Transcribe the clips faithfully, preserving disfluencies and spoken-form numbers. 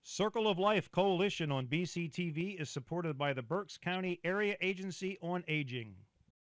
Circle of Life Coalition on B C T V is supported by the Berks County Area Agency on Aging.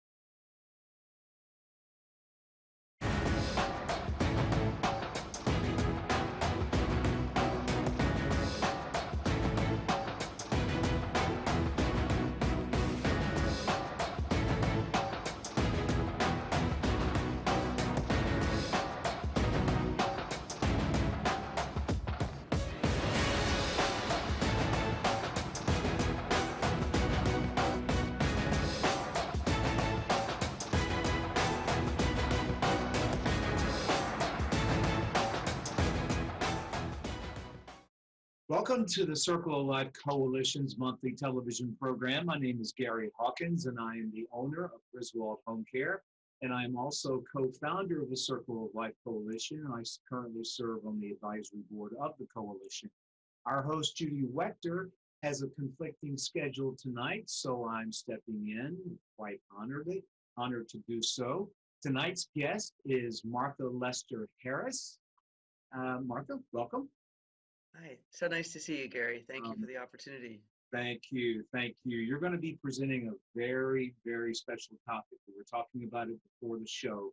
Welcome to the Circle of Life Coalition's monthly television program. My name is Gary Hawkins, and I am the owner of Griswold Home Care, and I am also co-founder of the Circle of Life Coalition, and I currently serve on the advisory board of the coalition. Our host, Judy Wechter, has a conflicting schedule tonight, so I'm stepping in, quite honored, honored to do so. Tonight's guest is Martha Lester Harris. Uh, Martha, welcome. Hi, so nice to see you, Gary. Thank Um, you for the opportunity. Thank you. Thank you. You're going to be presenting a very, very special topic. We were talking about it before the show,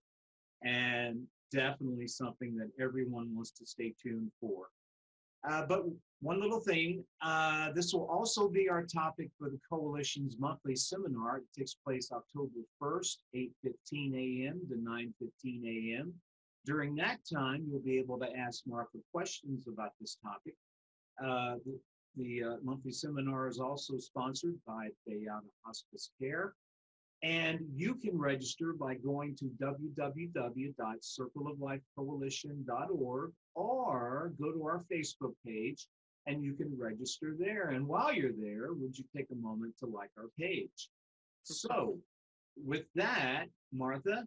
and definitely something that everyone wants to stay tuned for. Uh, but one little thing, uh, this will also be our topic for the Coalition's monthly seminar. It takes place October first, eight fifteen a m to nine fifteen a m During that time, you'll be able to ask Martha questions about this topic. Uh, the the uh, monthly seminar is also sponsored by Bayada Hospice Care. And you can register by going to w w w dot circle of life coalition dot org or go to our Facebook page and you can register there. And while you're there, would you take a moment to like our page? So with that, Martha,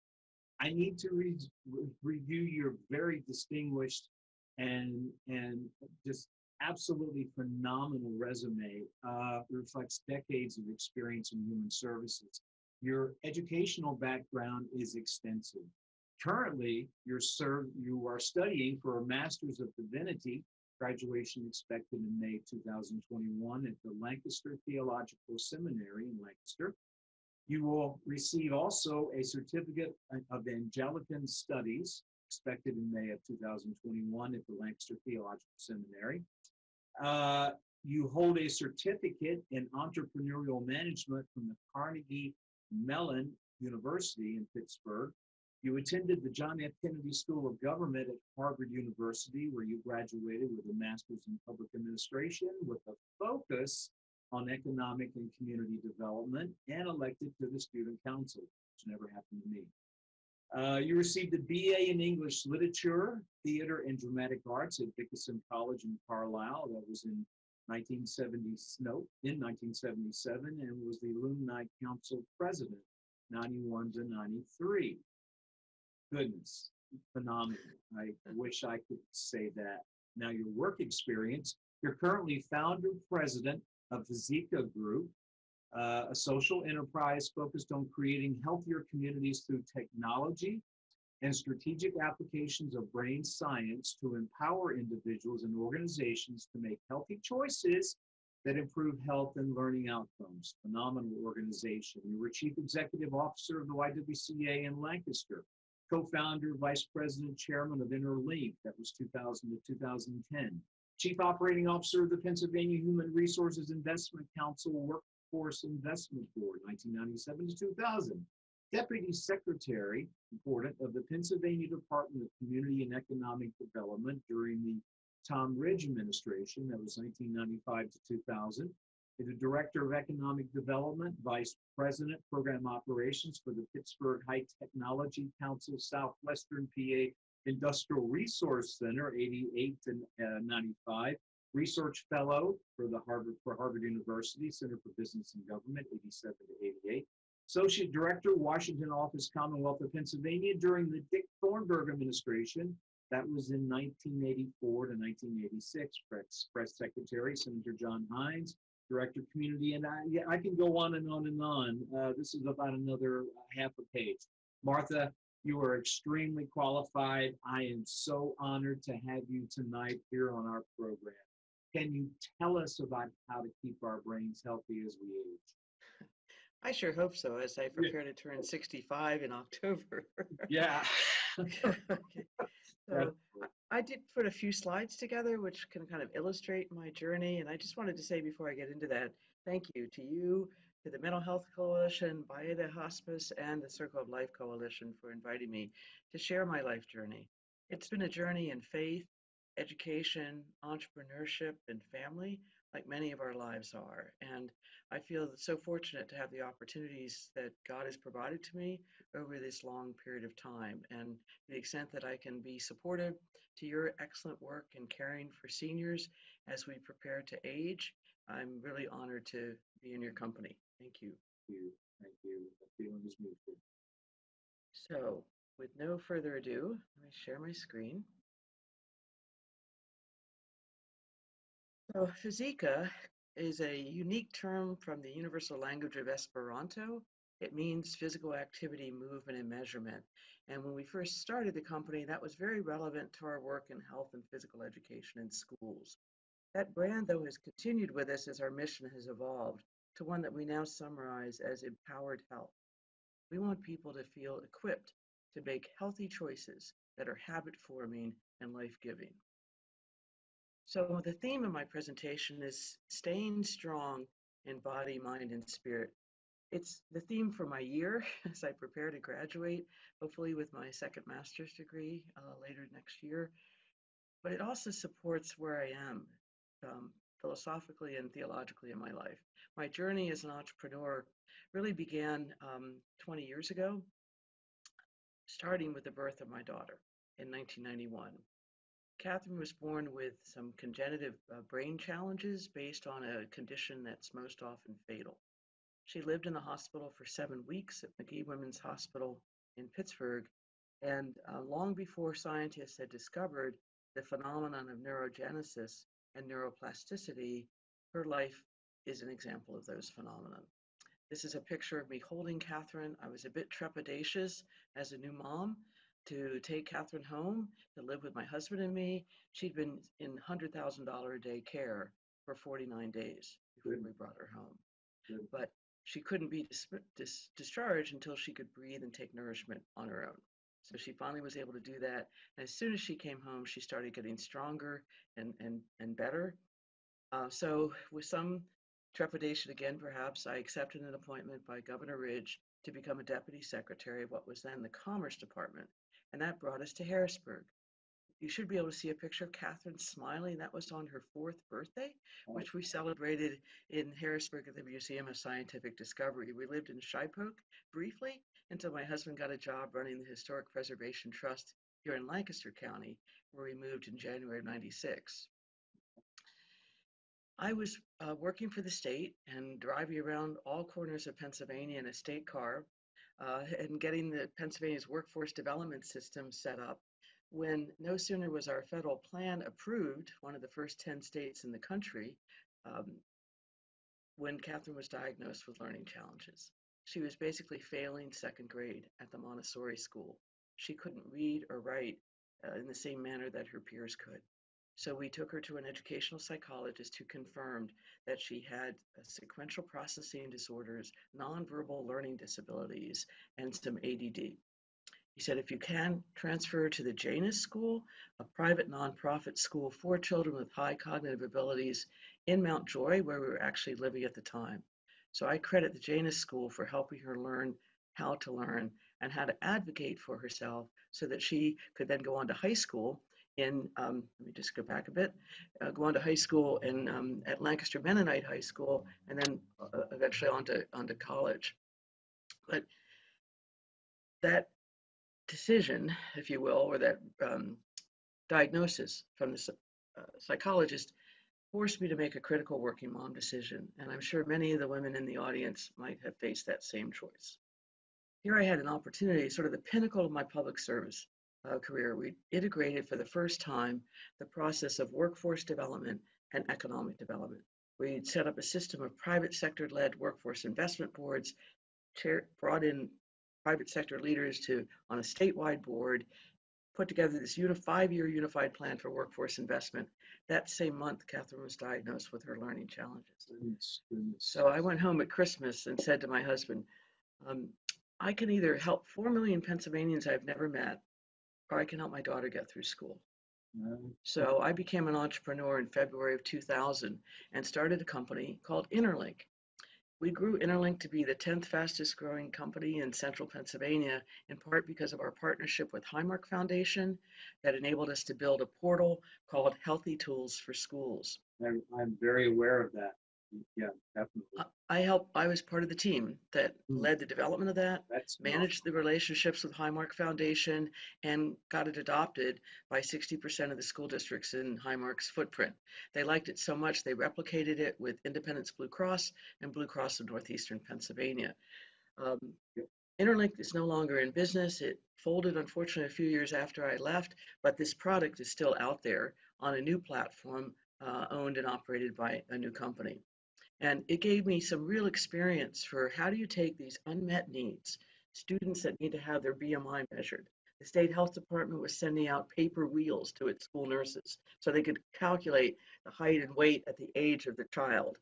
I need to re re review your very distinguished and and just absolutely phenomenal resume. Uh, reflects decades of experience in human services. Your educational background is extensive. Currently, you're served, you are studying for a Master's of Divinity, graduation expected in May two thousand twenty-one at the Lancaster Theological Seminary in Lancaster. You will receive also a certificate of Anglican Studies expected in May of two thousand twenty-one at the Lancaster Theological Seminary. Uh, you hold a certificate in entrepreneurial management from the Carnegie Mellon University in Pittsburgh. You attended the John F. Kennedy School of Government at Harvard University, where you graduated with a master's in public administration with a focus on economic and community development, and elected to the student council, which never happened to me. Uh, you received a B A in English Literature, Theater, and Dramatic Arts at Dickinson College in Carlisle. That was in nineteen seventy, no, in nineteen seventy-seven, and was the Alumni Council President, ninety-one to ninety-three. Goodness, phenomenal. I wish I could say that. Now, your work experience, you're currently founder, president of Fizika Group, uh, a social enterprise focused on creating healthier communities through technology and strategic applications of brain science to empower individuals and organizations to make healthy choices that improve health and learning outcomes. Phenomenal organization. You were Chief Executive Officer of the Y W C A in Lancaster, co-founder, vice president, chairman of Interlink, that was two thousand to two thousand ten. Chief Operating Officer of the Pennsylvania Human Resources Investment Council Workforce Investment Board, nineteen ninety-seven to two thousand. Deputy Secretary, important, of the Pennsylvania Department of Community and Economic Development during the Tom Ridge administration, that was nineteen ninety-five to two thousand. The Director of Economic Development, Vice President, Program Operations for the Pittsburgh High Technology Council, Southwestern P A Industrial Resource Center, eighty-eight to ninety-five. Research Fellow for the Harvard for Harvard University Center for Business and Government, eighty-seven to eighty-eight. Associate Director, Washington Office, Commonwealth of Pennsylvania during the Dick Thornburgh administration. That was in nineteen eighty-four to nineteen eighty-six. Press, Press Secretary, Senator John Hines, Director of Community, and I, yeah, I can go on and on and on. Uh, this is about another half a page. Martha, you are extremely qualified. I am so honored to have you tonight here on our program. can you tell us about how to keep our brains healthy as we age? I sure hope so, as I Yeah. prepare to turn sixty-five in October. Yeah. Okay. So I I did put a few slides together which can kind of illustrate my journey. And I just wanted to say before I get into that, thank you to you, to the Mental Health Coalition, Baeda Hospice, and the Circle of Life Coalition for inviting me to share my life journey. It's been a journey in faith, education, entrepreneurship, and family, like many of our lives are. And I feel so fortunate to have the opportunities that God has provided to me over this long period of time. And to the extent that I can be supportive to your excellent work in caring for seniors as we prepare to age, I'm really honored to be in your company. Thank you. Thank you. Thank you. The feeling is mutual. So, with no further ado, let me share my screen. So, Fizika is a unique term from the universal language of Esperanto. It means physical activity, movement, and measurement. And when we first started the company, that was very relevant to our work in health and physical education in schools. That brand, though, has continued with us as our mission has evolved to one that we now summarize as empowered health. We want people to feel equipped to make healthy choices that are habit forming and life giving. So, the theme of my presentation is staying strong in body, mind, and spirit. It's the theme for my year as I prepare to graduate, hopefully with my second master's degree uh, later next year. But it also supports where I am um, philosophically and theologically in my life. My journey as an entrepreneur really began um, twenty years ago, starting with the birth of my daughter in nineteen ninety-one. Catherine was born with some congenitive uh, brain challenges based on a condition that's most often fatal. She lived in the hospital for seven weeks at McGee Women's Hospital in Pittsburgh, and uh, long before scientists had discovered the phenomenon of neurogenesis and neuroplasticity, her life is an example of those phenomena. This is a picture of me holding Catherine. I was a bit trepidatious as a new mom to take Catherine home to live with my husband and me. She'd been in one hundred thousand dollars a day care for forty-nine days before Good. we brought her home. Good. But she couldn't be dis- dis- discharged until she could breathe and take nourishment on her own. So she finally was able to do that. And as soon as she came home, she started getting stronger and, and, and better. Uh, so with some trepidation again, perhaps, I accepted an appointment by Governor Ridge to become a deputy secretary of what was then the Commerce Department. And that brought us to Harrisburg. You should be able to see a picture of Catherine smiling. That was on her fourth birthday, which we celebrated in Harrisburg at the Museum of Scientific Discovery. We lived in Shipoke briefly until my husband got a job running the Historic Preservation Trust here in Lancaster County, where we moved in January of ninety-six. I was uh, working for the state and driving around all corners of Pennsylvania in a state car uh, and getting the Pennsylvania's workforce development system set up when no sooner was our federal plan approved, one of the first ten states in the country, um, when Catherine was diagnosed with learning challenges. She was basically failing second grade at the Montessori school. She couldn't read or write uh, in the same manner that her peers could. So we took her to an educational psychologist who confirmed that she had uh, sequential processing disorders, nonverbal learning disabilities, and some A D D. He said, if you can, transfer her to the Janus School, a private nonprofit school for children with high cognitive abilities in Mount Joy, where we were actually living at the time. So I credit the Janus School for helping her learn how to learn and how to advocate for herself so that she could then go on to high school in, um, let me just go back a bit, uh, go on to high school in, um, at Lancaster Mennonite High School, and then uh, eventually on to, on to college. But that decision, if you will, or that um, diagnosis from the uh, psychologist forced me to make a critical working mom decision. And I'm sure many of the women in the audience might have faced that same choice. Here I had an opportunity, sort of the pinnacle of my public service uh, career. We integrated for the first time the process of workforce development and economic development. We set up a system of private sector-led workforce investment boards, chair, brought in private sector leaders to on a statewide board, put together this uni- five-year unified plan for workforce investment. That same month, Catherine was diagnosed with her learning challenges. Goodness, goodness. So I went home at Christmas and said to my husband, um, I can either help four million Pennsylvanians I've never met, or I can help my daughter get through school. Uh, So I became an entrepreneur in February of two thousand and started a company called Interlink. We grew Interlink to be the tenth fastest growing company in central Pennsylvania, in part because of our partnership with Highmark Foundation that enabled us to build a portal called Healthy Tools for Schools. I'm, I'm very aware of that. Yeah, definitely. I- I helped, I was part of the team that Hmm. led the development of that, That's managed the relationships with Highmark Foundation, and got it adopted by sixty percent of the school districts in Highmark's footprint. They liked it so much, they replicated it with Independence Blue Cross and Blue Cross of Northeastern Pennsylvania. Um, Yep. Interlink is no longer in business. It folded, unfortunately, a few years after I left, but this product is still out there on a new platform uh, owned and operated by a new company. And it gave me some real experience for how do you take these unmet needs, students that need to have their B M I measured. The state health department was sending out paper wheels to its school nurses so they could calculate the height and weight at the age of the child.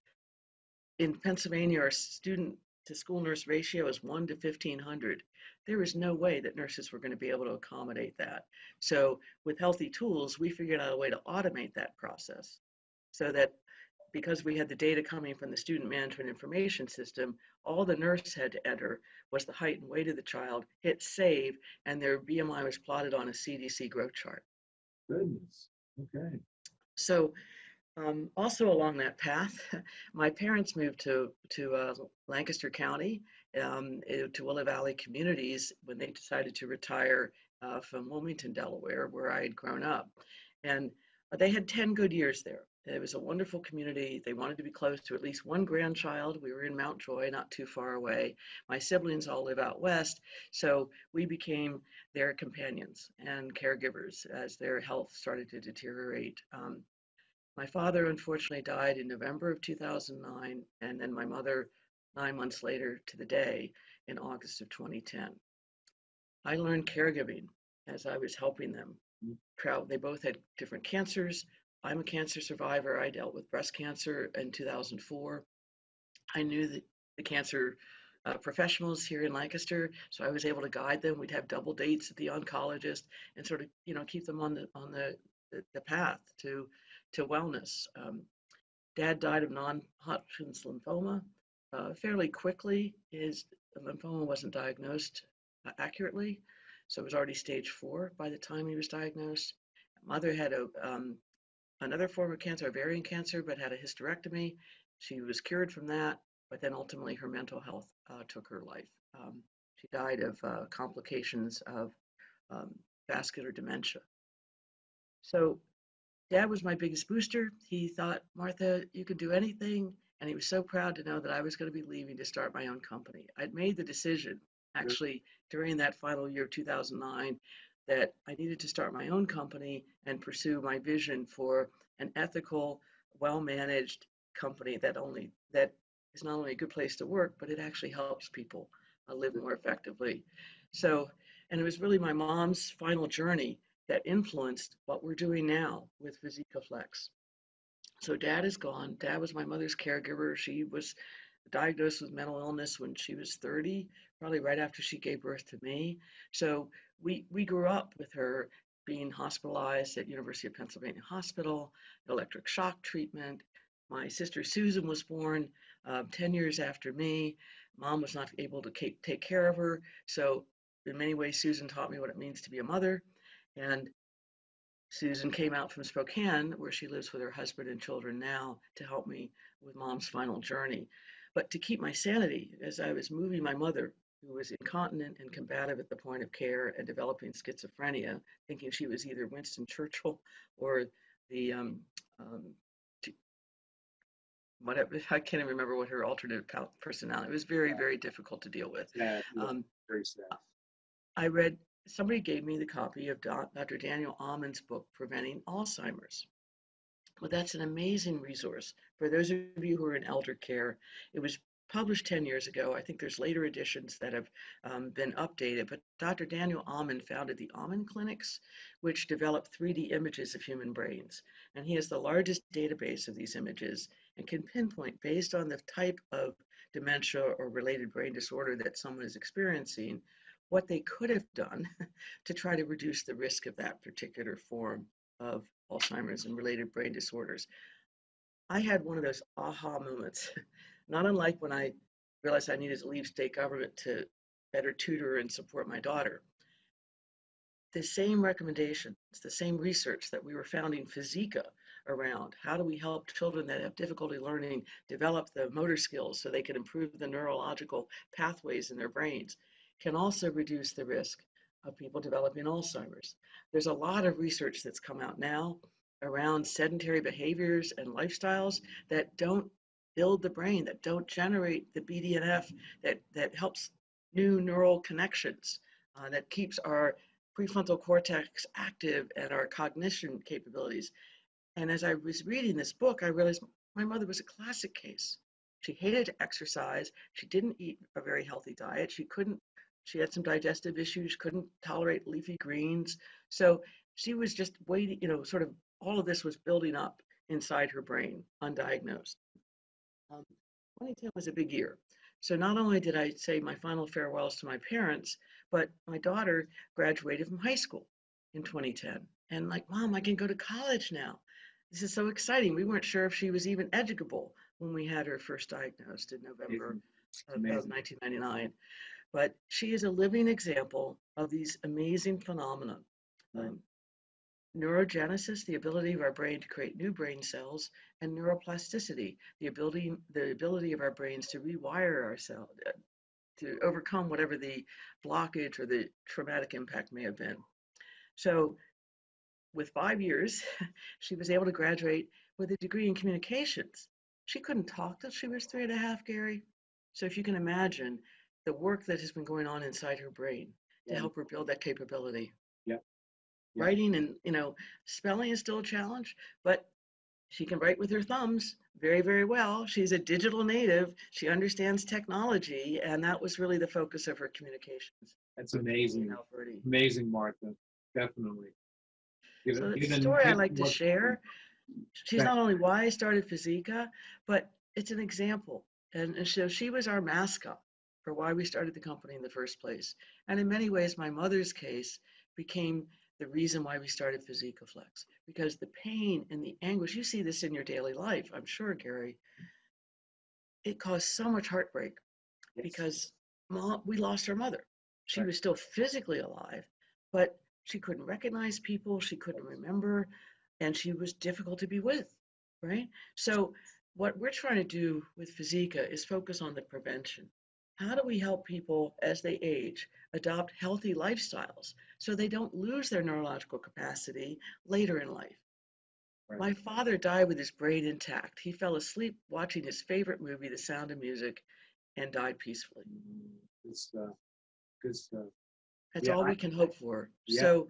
In Pennsylvania, our student to school nurse ratio is one to fifteen hundred. There is no way that nurses were going to be able to accommodate that. So with Healthy Tools, we figured out a way to automate that process so that because we had the data coming from the student management information system, all the nurse had to enter was the height and weight of the child, hit save, and their B M I was plotted on a C D C growth chart. Goodness. Okay. So um, also along that path, my parents moved to, to uh, Lancaster County, um, eh, to Willow Valley Communities when they decided to retire uh, from Wilmington, Delaware, where I had grown up. And they had ten good years there. It was a wonderful community. They wanted to be close to at least one grandchild. We were in Mount Joy, not too far away. My siblings all live out west, so we became their companions and caregivers as their health started to deteriorate. Um, my father unfortunately died in November of two thousand nine, and then my mother nine months later to the day in August of twenty ten. I learned caregiving as I was helping them. Travel. They both had different cancers. I'm a cancer survivor. I dealt with breast cancer in two thousand four. I knew the, the cancer uh, professionals here in Lancaster, so I was able to guide them. We'd have double dates at the oncologist and sort of, you know, keep them on the on the the, the path to to wellness. Um, Dad died of non-Hodgkin's lymphoma uh, fairly quickly. His lymphoma wasn't diagnosed uh, accurately, so it was already stage four by the time he was diagnosed. Mother had a um, another form of cancer, ovarian cancer, but had a hysterectomy. She was cured from that, but then ultimately her mental health uh, took her life. Um, she died of uh, complications of um, vascular dementia. So Dad was my biggest booster. He thought, Martha, you could do anything. And he was so proud to know that I was going to be leaving to start my own company. I'd made the decision, actually, during that final year of two thousand nine, that I needed to start my own company and pursue my vision for an ethical, well-managed company that only that is not only a good place to work, but it actually helps people uh, live more effectively. So, and it was really my mom's final journey that influenced what we're doing now with Fizika Flex. So dad is gone. Dad was my mother's caregiver. She was diagnosed with mental illness when she was thirty, probably right after she gave birth to me. So we we grew up with her being hospitalized at University of Pennsylvania Hospital, electric shock treatment. My sister Susan was born uh, ten years after me. Mom was not able to take care of her. So in many ways, Susan taught me what it means to be a mother. And Susan came out from Spokane, where she lives with her husband and children now, to help me with mom's final journey. But to keep my sanity, as I was moving my mother, who was incontinent and combative at the point of care and developing schizophrenia, thinking she was either Winston Churchill or the um, um, whatever, I can't even remember what her alternate personality. It was very, very difficult to deal with. Yeah, yeah, Um, very sad. I read, somebody gave me the copy of Doctor Daniel Amon's book, Preventing Alzheimer's. Well, that's an amazing resource. For those of you who are in elder care, it was published ten years ago. I think there's later editions that have um, been updated, but Doctor Daniel Amen founded the Amen Clinics, which develop three D images of human brains. And he has the largest database of these images and can pinpoint, based on the type of dementia or related brain disorder that someone is experiencing, what they could have done to try to reduce the risk of that particular form of Alzheimer's and related brain disorders. I had one of those aha moments, not unlike when I realized I needed to leave state government to better tutor and support my daughter. The same recommendations, the same research that we were founding Fizika around. How do we help children that have difficulty learning develop the motor skills so they can improve the neurological pathways in their brains? Can also reduce the risk of people developing Alzheimer's. There's a lot of research that's come out now around sedentary behaviors and lifestyles that don't build the brain, that don't generate the B D N F that, that helps new neural connections, uh, that keeps our prefrontal cortex active and our cognition capabilities. And as I was reading this book, I realized my mother was a classic case. She hated to exercise. She didn't eat a very healthy diet. She couldn't, she had some digestive issues, couldn't tolerate leafy greens. So she was just waiting, you know, sort of all of this was building up inside her brain, undiagnosed. Um, twenty ten was a big year. So not only did I say my final farewells to my parents, but my daughter graduated from high school in twenty ten. And like, Mom, I can go to college now. This is so exciting. We weren't sure if she was even educable when we had her first diagnosed in November of, of nineteen ninety-nine. But she is a living example of these amazing phenomena. Right. Um, neurogenesis, the ability of our brain to create new brain cells, and neuroplasticity, the ability the ability of our brains to rewire ourselves, uh, to overcome whatever the blockage or the traumatic impact may have been. So with five years, she was able to graduate with a degree in communications. She couldn't talk till she was three and a half, Gary. So if you can imagine the work that has been going on inside her brain to Yeah. help her build that capability. Yeah. Yeah. Writing and, you know, spelling is still a challenge, but she can write with her thumbs very, very well. She's a digital native. She understands technology, and that was really the focus of her communications. That's amazing. Alberti. Amazing, Martha. Definitely. So Given, the given, story I given like to what- share, she's Right. not only why I started Fizika, but it's an example. And, and so she was our mascot for why we started the company in the first place. And in many ways, my mother's case became the reason why we started Fizika Flex, because the pain and the anguish, you see this in your daily life, I'm sure, Gary, it caused so much heartbreak Yes. because mom, we lost our mother. She Right. was still physically alive, but she couldn't recognize people, she couldn't remember, and she was difficult to be with, right? So what we're trying to do with Fizika is focus on the prevention. How do we help people as they age adopt healthy lifestyles so they don't lose their neurological capacity later in life? Right. My father died with his brain intact. He fell asleep watching his favorite movie, The Sound of Music, and died peacefully. Good stuff. Good stuff. That's Yeah, all I- we can hope for. Yeah. So,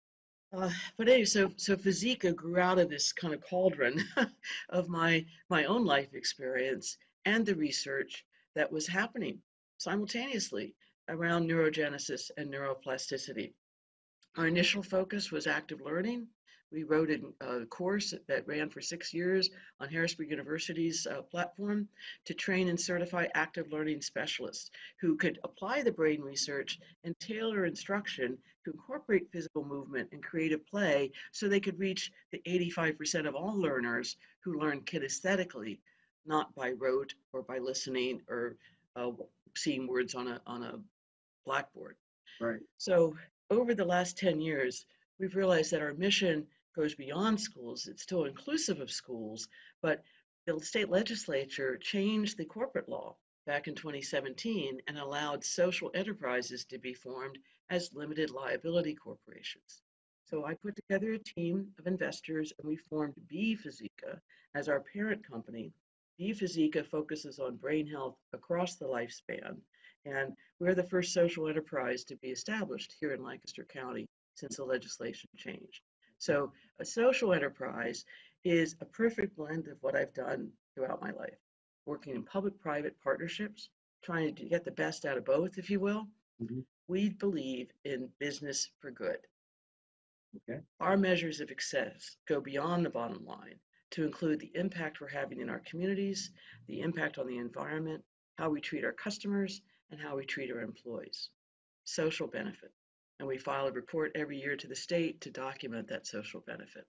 uh, but anyway, so so Fizika grew out of this kind of cauldron of my my own life experience and the research that was happening simultaneously around neurogenesis and neuroplasticity. Our initial focus was active learning. We wrote a course that ran for six years on Harrisburg University's uh, platform to train and certify active learning specialists who could apply the brain research and tailor instruction to incorporate physical movement and creative play so they could reach the eighty-five percent of all learners who learn kinesthetically, not by rote or by listening or uh, seeing words on a, on a blackboard. Right. So over the last ten years, we've realized that our mission goes beyond schools. It's still inclusive of schools, but the state legislature changed the corporate law back in twenty seventeen and allowed social enterprises to be formed as limited liability corporations. So I put together a team of investors and we formed B Fizika as our parent company. B Fizika focuses on brain health across the lifespan, and we're the first social enterprise to be established here in Lancaster County since the legislation changed. So a social enterprise is a perfect blend of what I've done throughout my life. working in public-private partnerships, trying to get the best out of both, if you will. Mhm. We believe in business for good. Okay. Our measures of success go beyond the bottom line to include the impact we're having in our communities, the impact on the environment, how we treat our customers, and how we treat our employees. Social benefit. And we file a report every year to the state to document that social benefit.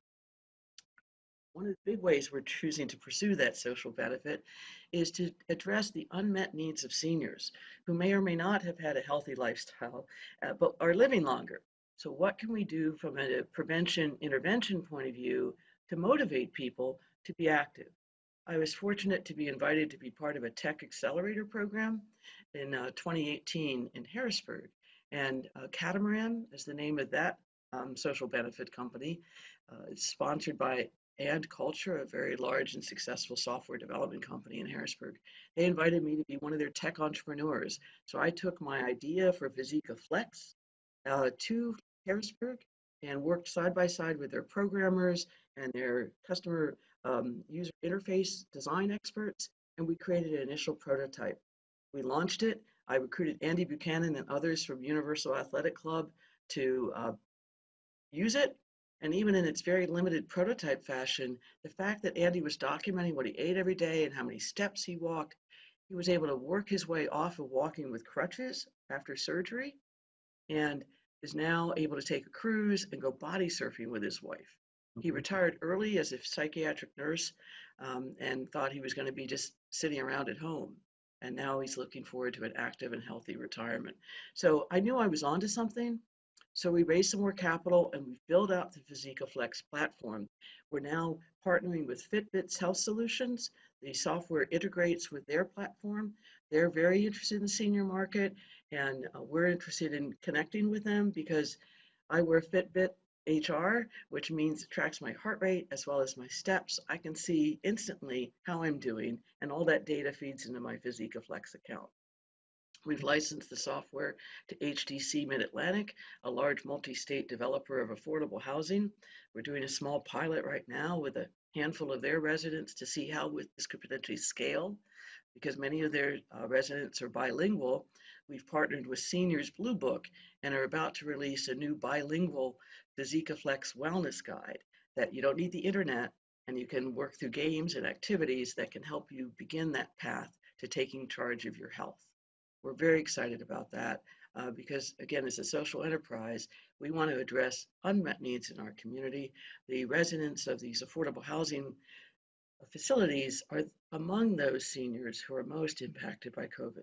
One of the big ways we're choosing to pursue that social benefit is to address the unmet needs of seniors who may or may not have had a healthy lifestyle, uh, but are living longer. So what can we do from a prevention intervention point of view to motivate people to be active? I was fortunate to be invited to be part of a tech accelerator program in uh, twenty eighteen in Harrisburg. And uh, Catamaran is the name of that um, social benefit company. Uh, it's sponsored by And Culture, a very large and successful software development company in Harrisburg. They invited me to be one of their tech entrepreneurs. So I took my idea for Fizika Flex uh, to Harrisburg and worked side by side with their programmers and their customer um, user interface design experts, and we created an initial prototype. We launched it. I recruited Andy Buchanan and others from Universal Athletic Club to uh, use it. And even in its very limited prototype fashion, the fact that Andy was documenting what he ate every day and how many steps he walked, he was able to work his way off of walking with crutches after surgery and is now able to take a cruise and go body surfing with his wife. He retired early as a psychiatric nurse um, and thought he was going to be just sitting around at home. And now he's looking forward to an active and healthy retirement. So I knew I was onto something. So we raised some more capital and we built out the Fizika Flex platform. We're now partnering with Fitbit's Health Solutions. The software integrates with their platform. They're very interested in the senior market, and uh, we're interested in connecting with them because I wear Fitbit H R, which means it tracks my heart rate as well as my steps. I can see instantly how I'm doing, and all that data feeds into my Fizika Flex account. We've licensed the software to H D C Mid-Atlantic, a large multi-state developer of affordable housing. We're doing a small pilot right now with a handful of their residents to see how this could potentially scale, because many of their uh, residents are bilingual. We've partnered with Seniors Blue Book and are about to release a new bilingual Fizika Flex wellness guide that you don't need the internet, and you can work through games and activities that can help you begin that path to taking charge of your health. We're very excited about that uh, because, again, as a social enterprise, we want to address unmet needs in our community. The residents of these affordable housing facilities are among those seniors who are most impacted by COVID.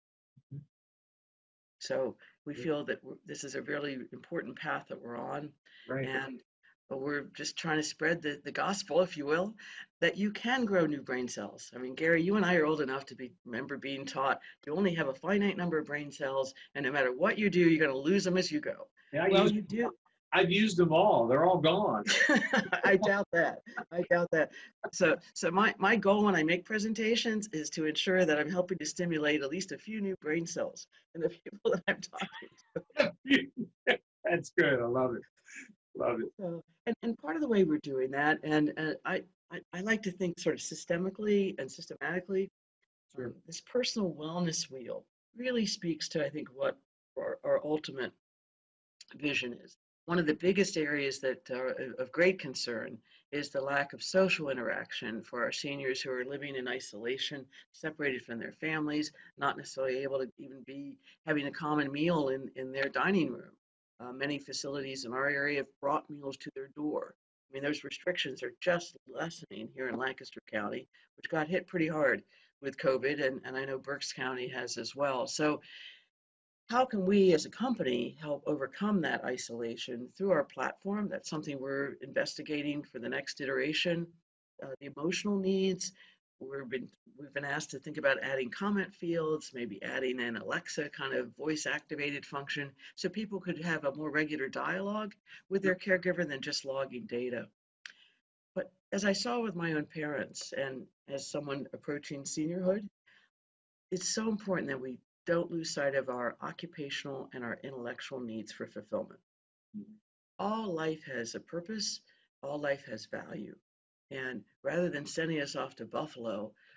So we feel that this is a really important path that we're on. Right. And we're just trying to spread the, the gospel, if you will, that you can grow new brain cells. I mean, Gary, you and I are old enough to be remember being taught you only have a finite number of brain cells, and no matter what you do, you're going to lose them as you go. Yeah, well, used, you do. I've used them all. They're all gone. I doubt that. I doubt that. So, so my, my goal when I make presentations is to ensure that I'm helping to stimulate at least a few new brain cells in the people that I'm talking to. That's good. I love it. Love it. So, and, and part of the way we're doing that, and uh, I, I, I like to think sort of systemically and systematically, Sure. um, this personal wellness wheel really speaks to, I think, what our, our ultimate vision is. One of the biggest areas that are of great concern is the lack of social interaction for our seniors who are living in isolation, separated from their families, not necessarily able to even be having a common meal in, in their dining room. Uh, many facilities in our area have brought meals to their door. I mean, those restrictions are just lessening here in Lancaster County, which got hit pretty hard with COVID, and, and I know Berks County has as well. So how can we as a company help overcome that isolation through our platform? That's something we're investigating for the next iteration. Uh, the emotional needs, we've been, we've been asked to think about adding comment fields, maybe adding an Alexa kind of voice activated function so people could have a more regular dialogue with their caregiver than just logging data. But as I saw with my own parents and as someone approaching seniorhood, it's so important that we don't lose sight of our occupational and our intellectual needs for fulfillment. Mm-hmm. All life has a purpose, all life has value. And rather than sending us off to Buffalo,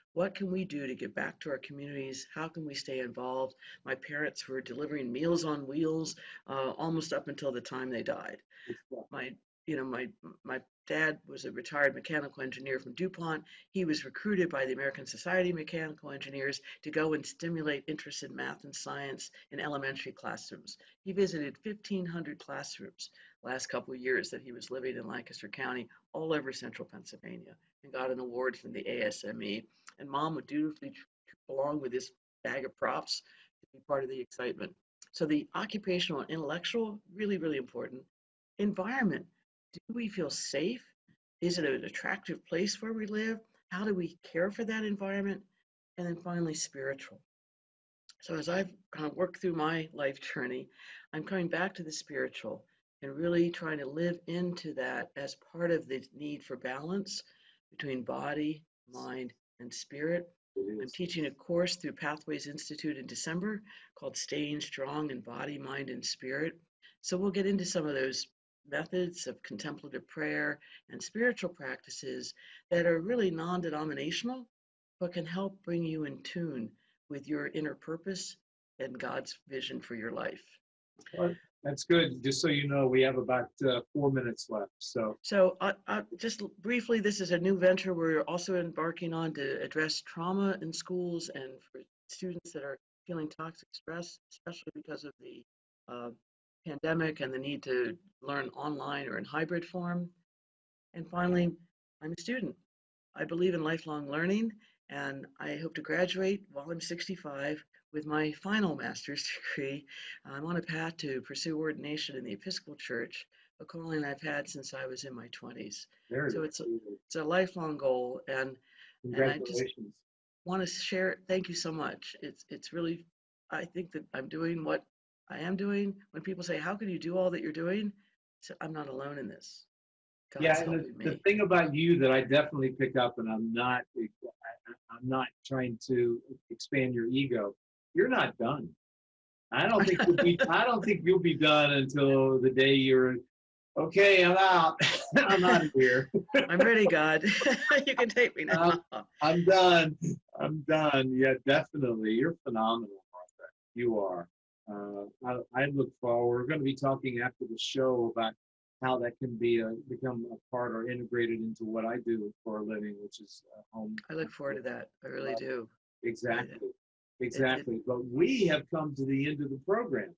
What can we do to give back to our communities? How can we stay involved? My parents were delivering Meals on Wheels uh, almost up until the time they died. My, you know, my my dad was a retired mechanical engineer from DuPont. He was recruited by the American Society of Mechanical Engineers to go and stimulate interest in math and science in elementary classrooms. He visited fifteen hundred classrooms last couple of years that he was living in Lancaster County, all over central Pennsylvania, and got an award from the A S M E. And mom would dutifully along with this bag of props to be part of the excitement. So the occupational and intellectual, really, really important. Environment. Do we feel safe? Is it an attractive place where we live? How do we care for that environment? And then finally, spiritual. So as I've kind of worked through my life journey, I'm coming back to the spiritual and really trying to live into that as part of the need for balance between body, mind, and spirit. I'm teaching a course through Pathways Institute in December called Staying Strong in Body, Mind, and Spirit. So we'll get into some of those methods of contemplative prayer and spiritual practices that are really non-denominational, but can help bring you in tune with your inner purpose and God's vision for your life. Well, that's good. Just so you know, we have about uh, four minutes left. So, so uh, uh, just briefly, this is a new venture we're also embarking on to address trauma in schools and for students that are feeling toxic stress, especially because of the uh, pandemic and the need to learn online or in hybrid form. And finally, I'm a student. I believe in lifelong learning, and I hope to graduate while I'm sixty-five with my final master's degree. I'm on a path to pursue ordination in the Episcopal Church, a calling I've had since I was in my twenties. very So good. it's a, it's a lifelong goal, and and I just Congratulations. want to share. Thank you so much. It's it's really, I think that I'm doing what I am doing. When people say, "How can you do all that you're doing?" So I'm not alone in this. God's Yeah, and helping the, me. the thing about you that I definitely pick up, and I'm not, I, I'm not trying to expand your ego. You're not done. I don't think you'll be. I don't think you'll be done until the day you're. Okay, I'm out. I'm out of here. I'm ready, God. You can take me now. I'm, I'm done. I'm done. Yeah, definitely. You're phenomenal, Martha. You are. Uh, I, I look forward. We're going to be talking after the show about how that can be a, become a part or integrated into what I do for a living, which is uh, home. I look forward to that. I really do. Exactly. It, Exactly. it, But we have come to the end of the program.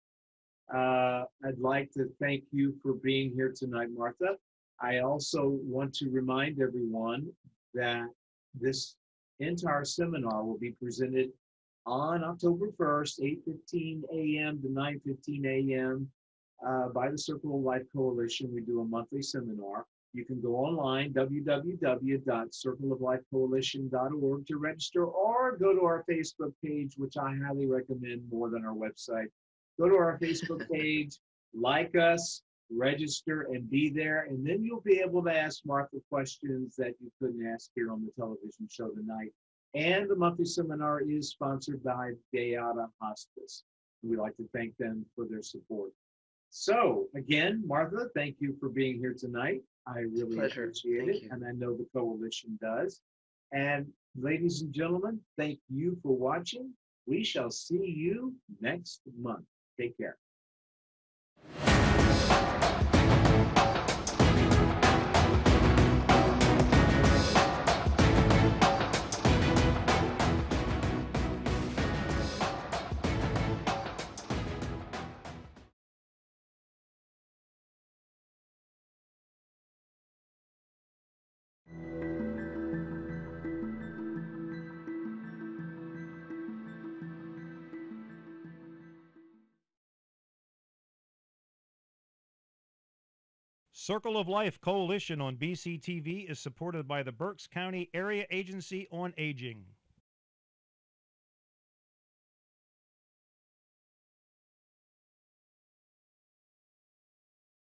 Uh, I'd like to thank you for being here tonight, Martha. I also want to remind everyone that this entire seminar will be presented on October first, eight fifteen a m to nine fifteen a m Uh, by the Circle of Life Coalition. We do a monthly seminar. You can go online, w w w dot circle of life coalition dot org to register, or go to our Facebook page, which I highly recommend more than our website. Go to our Facebook page, like us, register, and be there. And then you'll be able to ask Martha questions that you couldn't ask here on the television show tonight. And the monthly seminar is sponsored by Beata Hospice. We'd like to thank them for their support. So again, Martha, thank you for being here tonight. I really appreciate it, and I know the coalition does. And ladies and gentlemen, thank you for watching. We shall see you next month. Take care. Circle of Life Coalition on B C T V is supported by the Berks County Area Agency on Aging.